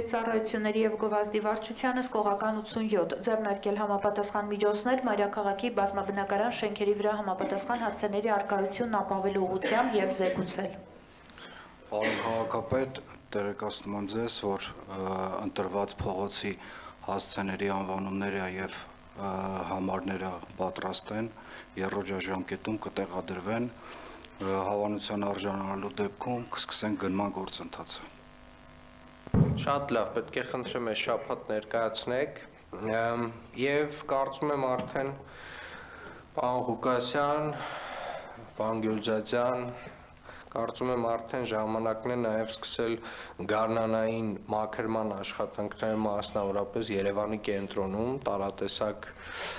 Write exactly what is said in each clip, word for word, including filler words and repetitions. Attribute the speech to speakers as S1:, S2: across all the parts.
S1: ծառայությունների և գովազդի վարչությանը սկողական ութսունյոթ, ձեռնարկել համապատասխան միջոցներ մայրաքաղաքի բազմաբնակարան շենքերի վրա համապատասխան հասցեների առկայությունն ապավելու ուղղությամբ և զեկուցել։
S2: Պարոն քաղաքապետ, տեղեկացնում եմ ձեզ, որ ընտրված փողոցի հասցեների անվանումները և համարները պատրաստ են, երրորդ կտեղադրվեն, հավանության արժանանալու դեպքում կսկսենք գնման գործընթացը։
S3: Շատ լավ, պետք է խնդրեմ այս շաբաթ ներկայացնեք և կարծում եմ արդեն պարոն Ղուկասյան, պարոն Գյուլջաջյան, կարծում եմ արդեն ժամանակն է նաև սկսել գարնանային մաքրման աշխատանքները մասնավորապես Երևանի կենտրոնում, տարատեսակ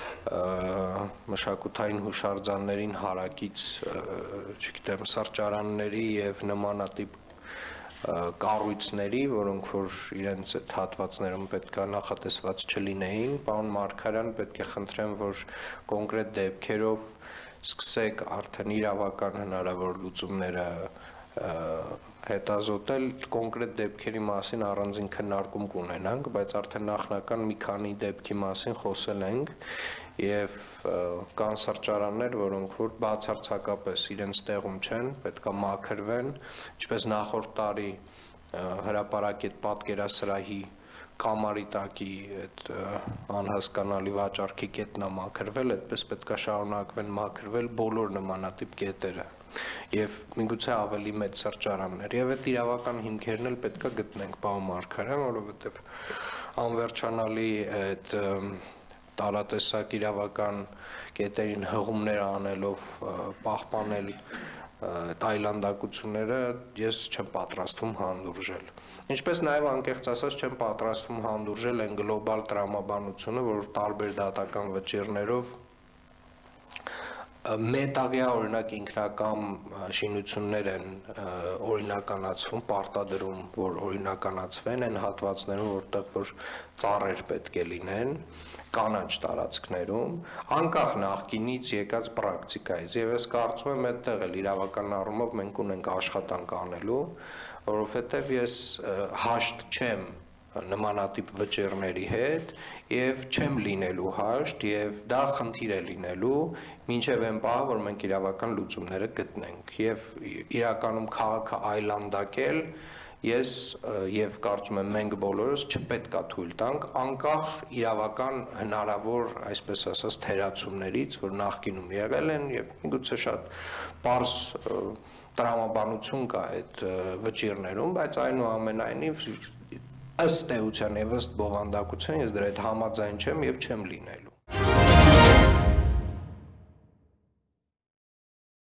S3: մշակութային հուշարձաններին հարակից, չգիտեմ, սրճարանների և նմանատիպ կառույցների, որոնք որ իրենց այդ հատվածներում պետք է նախատեսված չլինեին, պարոն Մարգարյան, պետք է խնդրեմ, որ կոնկրետ դեպքերով սկսեք արդեն իրավական հնարավոր լուծումները հետազոտել, կոնկրետ դեպքերի մասին առանձին քննարկում կունենանք, բայց արդեն նախնական մի քանի դեպքի մասին խոսել ենք և կան սրճարաններ, որոնք որ բացարձակապես իրենց տեղում չեն, պետք է մաքրվեն, ինչպես նախորդ տարի հրապարակետ պատկերասրահի կամարի տակի անհասկանալի վաճառքի կետն է մաքրվել, այդպես պետք է շարունակվեն մաքրվել բոլոր նմանատիպ կետերը և միգուցե ավելի մեծ սրճարաններ և այդ իրավական հիմքերն էլ պետք է գտնենք, պարոն Մարգարյան, որովհետև անվերջանալի այդ տարատեսակ իրավական կետերին հղումներ անելով պահպանել այլանդակությունները ես չեմ պատրաստվում հանդուրժել։ Ինչպես նաև անկեղծ ասած չեմ պատրաստվում հանդուրժել այն գլոբալ տրամաբանությունը, որ տարբեր դատական վճիռներով մետաղյա օրինակ ինքնակամ շինություններ են օրինականացվում, պարտադրում, որ օրինականացվեն այն հատվածներում, որտեղ որ ծառեր պետք է լինեն, կանաչ տարածքներում, անկախ նախկինից եկած պրակտիկայից, և ես կարծում եմ այդտեղ էլ իրավական առումով մենք ունենք աշխատանք անելու, որովհետև ես հաշտ չեմ նմանատիպ վճիռների հետ և չեմ լինելու հաշտ և դա խնդիր է լինելու մինչև այն պահը, որ մենք իրավական լուծումները գտնենք և իրականում քաղաքը այլանդակել ես և կարծում եմ մենք բոլորս չպետք է թույլ տանք անկախ իրավական հնարավոր, այսպես ասած, թերացումներից, որ նախկինում եղել են և միգուցե շատ պարզ տրամաբանություն կա այդ վճիռներում, բայց այնուամենայնիվ ըստ էության և ըստ բովանդակության ես դրա հետ համաձայն չեմ և չեմ լինելու։